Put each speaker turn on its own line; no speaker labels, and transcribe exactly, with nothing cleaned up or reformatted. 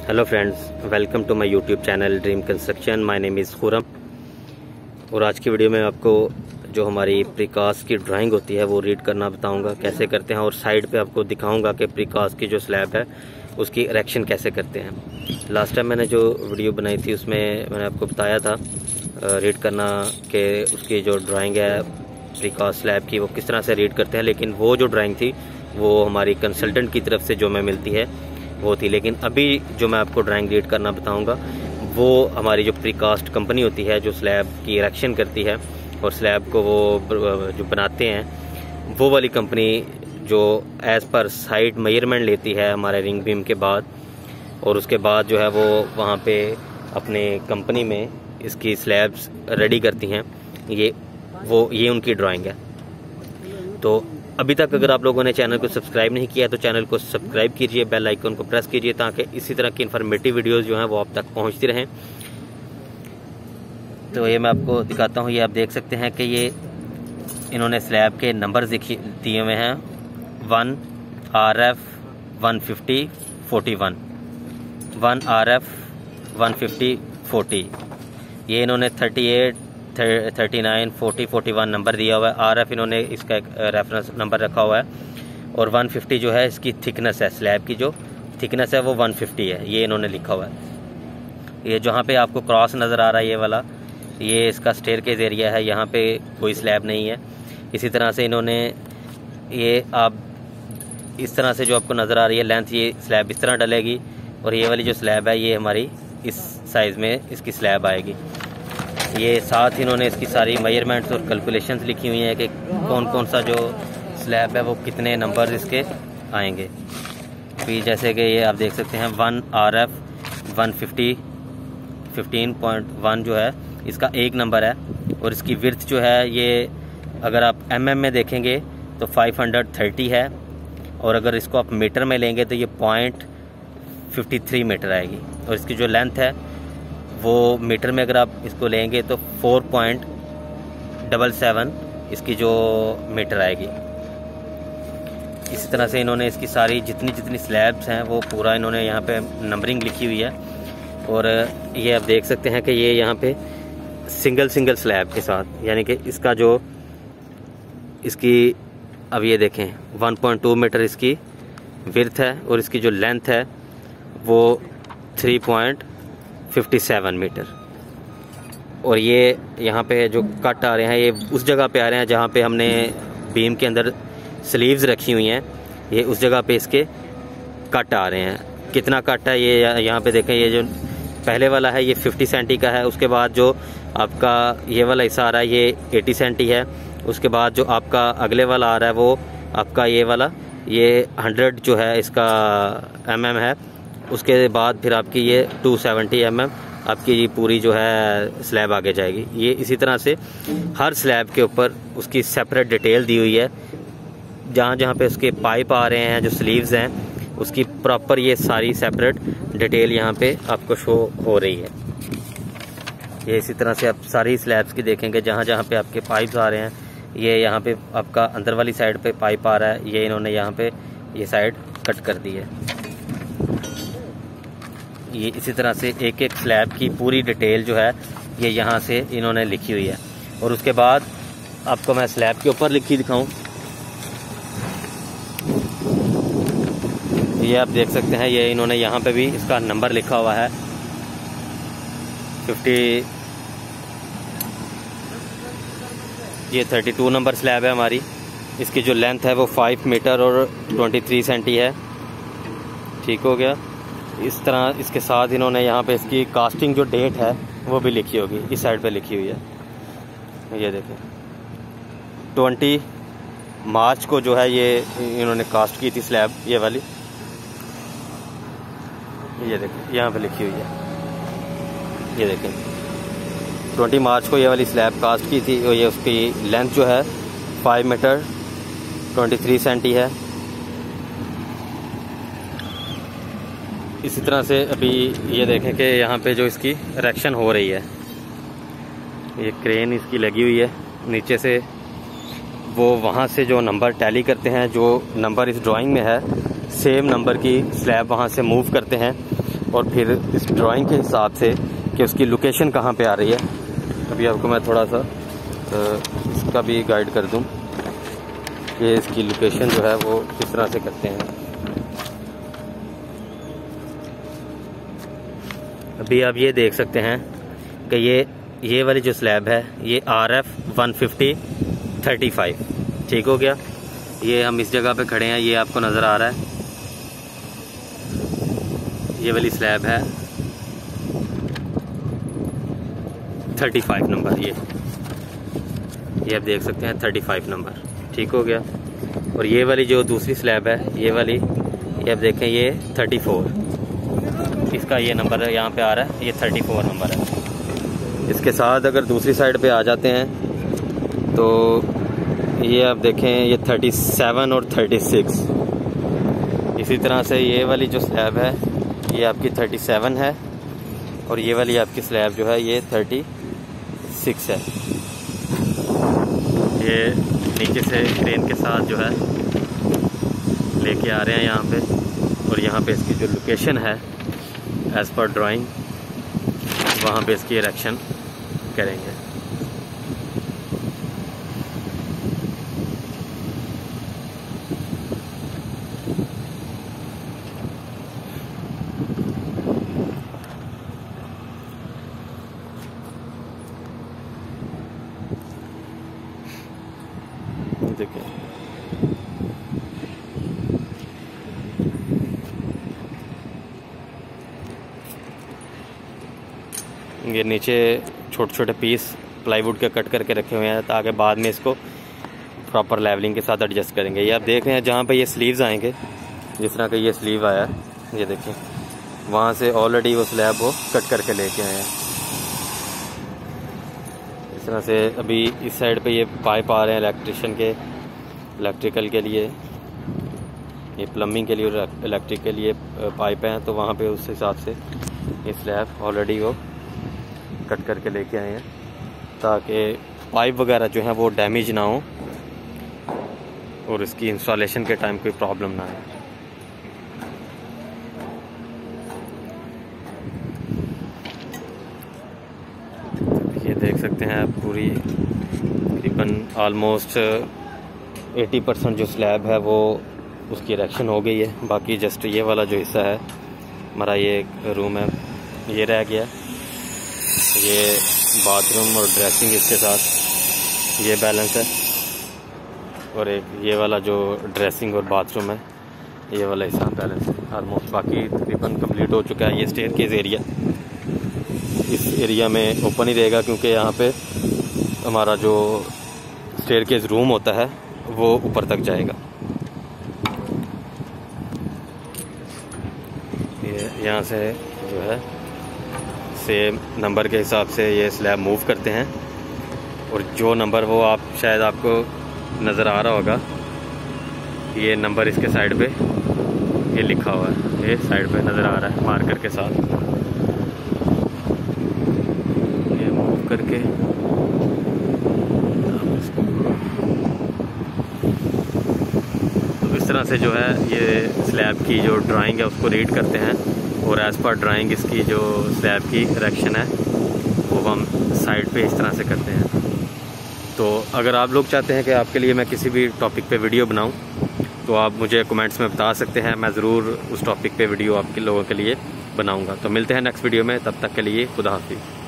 Hello friends, welcome to my YouTube channel dream construction. My name is Khurram. और आज की video में आपको जो हमारी प्रीकास्ट की ड्राइंग होती है वो रीड करना बताऊंगा कैसे करते हैं, और साइड पे आपको दिखाऊंगा कि प्रीकास्ट की जो स्लैब है उसकी इरेक्शन कैसे करते हैं। लास्ट टाइम मैंने जो वीडियो बनाई थी उसमें मैंने आपको बताया था रीड करना कि उसकी जो ड्राइंग है प्रीकास्ट स्लैब की वो किस तरह से रीड करते हैं, लेकिन वो जो ड्राइंग थी वो हमारी कंसल्टेंट की तरफ से जो हमें मिलती है वो थी। लेकिन अभी जो मैं आपको ड्राइंग रीड करना बताऊंगा वो हमारी जो प्रीकास्ट कंपनी होती है जो स्लैब की इरेक्शन करती है और स्लैब को वो जो बनाते हैं वो वाली कंपनी जो एज़ पर साइट मेजरमेंट लेती है हमारे रिंग बीम के बाद, और उसके बाद जो है वो वहाँ पे अपने कंपनी में इसकी स्लैब्स रेडी करती हैं। ये वो ये उनकी ड्राइंग है। तो अभी तक अगर आप लोगों ने चैनल को सब्सक्राइब नहीं किया तो चैनल को सब्सक्राइब कीजिए, बेल आइकन को प्रेस कीजिए ताकि इसी तरह की इन्फॉर्मेटिव वीडियोस जो हैं वो आप तक पहुंचती रहें। तो ये मैं आपको दिखाता हूँ। ये आप देख सकते हैं कि ये इन्होंने स्लैब के नंबर दिए हुए हैं one R F one fifty forty one one R F one fifty forty. ये इन्होंने thirty eight thirty nine forty forty one number दिया हुआ है। आर एफ इन्होंने इसका एक रेफरेंस नंबर रखा हुआ है, और वन फिफ्टी जो है इसकी थिकनेस है, स्लैब की जो थिकनेस है वो वन फिफ्टी है, ये इन्होंने लिखा हुआ है। ये जहाँ पे आपको क्रॉस नज़र आ रहा है ये वाला, ये इसका स्टेयरकेस एरिया है, यहाँ पे कोई स्लैब नहीं है। इसी तरह से इन्होंने ये आप इस तरह से जो आपको नज़र आ रही है लेंथ, ये स्लैब इस तरह डलेगी, और ये वाली जो स्लैब है ये हमारी इस साइज़ में इसकी स्लैब आएगी। ये साथ इन्होंने इसकी सारी मेजरमेंट्स और कैलकुलेशंस लिखी हुई हैं कि कौन कौन सा जो स्लैब है वो कितने नंबर इसके आएंगे। फिर जैसे कि ये आप देख सकते हैं one R F one fifty fifteen point one जो है इसका एक नंबर है, और इसकी विर्थ जो है ये अगर आप एम एम में देखेंगे तो फाइव हंड्रेड थर्टी है, और अगर इसको आप मीटर में लेंगे तो ये पॉइंट फिफ्टी थ्री मीटर आएगी, और इसकी जो लेंथ है वो मीटर में अगर आप इसको लेंगे तो फोर पॉइंट डबल सेवन इसकी जो मीटर आएगी। इसी तरह से इन्होंने इसकी सारी जितनी जितनी स्लैब्स हैं वो पूरा इन्होंने यहाँ पे नंबरिंग लिखी हुई है। और ये आप देख सकते हैं कि ये यहाँ पे सिंगल सिंगल स्लैब के साथ, यानी कि इसका जो इसकी अब ये देखें वन पॉइंट टू मीटर इसकी विड्थ है, और इसकी जो लेंथ है वो three point fifty seven meter. और ये यहाँ पे जो कट आ रहे हैं ये उस जगह पे आ रहे हैं जहाँ पे हमने बीम के अंदर स्लीव्स रखी हुई हैं, ये उस जगह पे इसके कट आ रहे हैं। कितना कट है ये यहाँ पे देखें, ये जो पहले वाला है ये फिफ्टी सेंटी का है, उसके बाद जो आपका ये वाला हिस्सा आ रहा है ये एटी सेंटी है, उसके बाद जो आपका अगले वाला आ रहा है वो आपका ये वाला ये हंड्रेड जो है इसका एम एम है, उसके बाद फिर आपकी ये टू सेवेंटी एम एम आपकी ये पूरी जो है स्लैब आगे जाएगी। ये इसी तरह से हर स्लैब के ऊपर उसकी सेपरेट डिटेल दी हुई है, जहाँ जहाँ पे उसके पाइप आ रहे हैं जो स्लीव्स हैं उसकी प्रॉपर ये सारी सेपरेट डिटेल यहाँ पे आपको शो हो रही है। ये इसी तरह से आप सारी स्लैब्स की देखेंगे जहाँ जहाँ पे आपके पाइप्स आ रहे हैं, ये यहाँ पे आपका अंदर वाली साइड पे पाइप आ रहा है, ये इन्होंने यहाँ पे ये साइड कट कर दी है। ये इसी तरह से एक एक स्लैब की पूरी डिटेल जो है ये यहाँ से इन्होंने लिखी हुई है। और उसके बाद आपको मैं स्लैब के ऊपर लिखी दिखाऊं, ये आप देख सकते हैं ये इन्होंने यहाँ पे भी इसका नंबर लिखा हुआ है फिफ्टी, ये थर्टी टू नंबर स्लैब है हमारी। इसकी जो लेंथ है वो फाइव मीटर और ट्वेंटी थ्री सेंटी है। ठीक हो गया। इस तरह इसके साथ इन्होंने यहाँ पे इसकी कास्टिंग जो डेट है वो भी लिखी होगी, इस साइड पे लिखी हुई है। ये देखें ट्वेंटी मार्च को जो है ये इन्होंने कास्ट की थी स्लैब ये वाली, ये देखें यहाँ पे लिखी हुई है। ये देखें ट्वेंटी मार्च को ये वाली स्लैब कास्ट की थी, और ये उसकी लेंथ जो है five meter twenty three centi है। इसी तरह से अभी ये देखें कि यहाँ पे जो इसकी इरेक्शन हो रही है, ये क्रेन इसकी लगी हुई है नीचे से, वो वहाँ से जो नंबर टैली करते हैं, जो नंबर इस ड्राइंग में है सेम नंबर की स्लैब वहाँ से मूव करते हैं और फिर इस ड्राइंग के हिसाब से कि उसकी लोकेशन कहाँ पे आ रही है। अभी आपको मैं थोड़ा सा इसका भी गाइड कर दूं कि इसकी लोकेशन जो है वो किस तरह से करते हैं। अभी आप ये देख सकते हैं कि ये ये वाली जो स्लैब है ये R F one fifty thirty five ठीक हो गया। ये हम इस जगह पे खड़े हैं, ये आपको नज़र आ रहा है, ये वाली स्लैब है थर्टी फाइव नंबर। ये ये आप देख सकते हैं थर्टी फाइव नंबर ठीक हो गया। और ये वाली जो दूसरी स्लैब है ये वाली, ये आप देखें ये थर्टी फोर, इसका ये नंबर है यहाँ पे आ रहा है, ये थर्टी फोर नंबर है। इसके साथ अगर दूसरी साइड पे आ जाते हैं तो ये आप देखें ये थर्टी सेवन और थर्टी सिक्स। इसी तरह से ये वाली जो स्लैब है ये आपकी थर्टी सेवन है और ये वाली आपकी स्लैब जो है ये थर्टी सिक्स है। ये नीचे से क्रेन के साथ जो है लेके आ रहे हैं यहाँ पे, और यहाँ पे इसकी जो लोकेशन है एज़ पर ड्राइंग वहाँ पे इसकी इरेक्शन करेंगे। देखिए ये नीचे छोटे छोटे पीस प्लाईवुड के कट करके रखे हुए हैं ताकि बाद में इसको प्रॉपर लेवलिंग के साथ एडजस्ट करेंगे। ये आप देख रहे हैं जहाँ पे ये स्लीव्स आएंगे, जिस तरह का ये स्लीव आया है ये देखिए, वहाँ से ऑलरेडी वो स्लैब वो कट करके लेके आए हैं। इस तरह से अभी इस साइड पे ये पाइप आ रहे हैं इलेक्ट्रिशियन के, इलेक्ट्रिकल के लिए, ये प्लम्बिंग के लिए और इलेक्ट्रिक के लिए पाइप हैं, तो वहाँ पे उस हिसाब से ये स्लैब ऑलरेडी वो कट करके लेके आए हैं ताकि पाइप वगैरह जो है वो डैमेज ना हो और इसकी इंस्टॉलेशन के टाइम कोई प्रॉब्लम ना आए। ये देख सकते हैं आप पूरी तकरीबन आलमोस्ट अस्सी परसेंट जो स्लैब है वो उसकी इरेक्शन हो गई है। बाकी जस्ट ये वाला जो हिस्सा है हमारा ये रूम है ये रह गया। ये बाथरूम और ड्रेसिंग इसके साथ ये बैलेंस है, और एक ये वाला जो ड्रेसिंग और बाथरूम है ये वाला हिस्सा बैलेंस है ऑलमोस्ट। बाकी तकरीबन कंप्लीट हो चुका है। ये स्टेयरकेस एरिया इस एरिया में ओपन ही रहेगा क्योंकि यहाँ पे हमारा जो स्टेयरकेस रूम होता है वो ऊपर तक जाएगा। ये यहाँ से जो है सेम नंबर के हिसाब से ये स्लैब मूव करते हैं, और जो नंबर वो आप शायद आपको नज़र आ रहा होगा ये नंबर इसके साइड पे ये लिखा हुआ है, ये साइड पे नज़र आ रहा है मार्कर के साथ। ये मूव करके तो इस तरह से जो है ये स्लैब की जो ड्राइंग है उसको रीड करते हैं, और एज़ पर ड्राइंग इसकी जो स्लैब की इरेक्शन है वो हम साइड पे इस तरह से करते हैं। तो अगर आप लोग चाहते हैं कि आपके लिए मैं किसी भी टॉपिक पे वीडियो बनाऊं तो आप मुझे कमेंट्स में बता सकते हैं, मैं ज़रूर उस टॉपिक पे वीडियो आपके लोगों के लिए बनाऊंगा। तो मिलते हैं नेक्स्ट वीडियो में, तब तक के लिए खुदा हाफिज़।